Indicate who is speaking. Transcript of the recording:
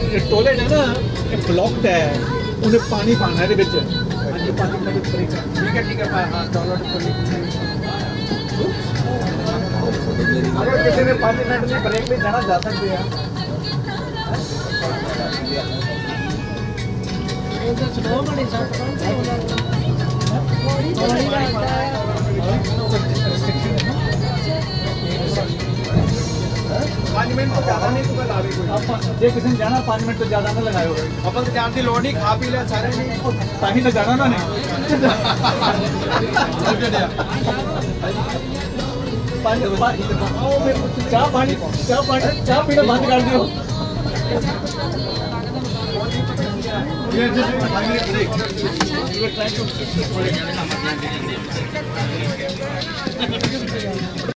Speaker 1: Toilet है ना ये ब्लॉक्ड है उन्हें पानी पाना है हाँ जी 5 मिनट ब्रेक ठीक है हाँ टॉयलेट अगर किसी ने 5 मिनट में ब्रेक में जाना जा सकते हैं पाँच मिनट तो ज्यादा नहीं तो ला कोई किसी ने जाना 5 मिनट तो ज्यादा ना लगाए अपन तो जान की लोड़ नहीं खा पी लिया सारे नहीं ताही तो जाना ना नहीं चाह पीना बंद कर दियो We are just 5 minutes break. We were trying to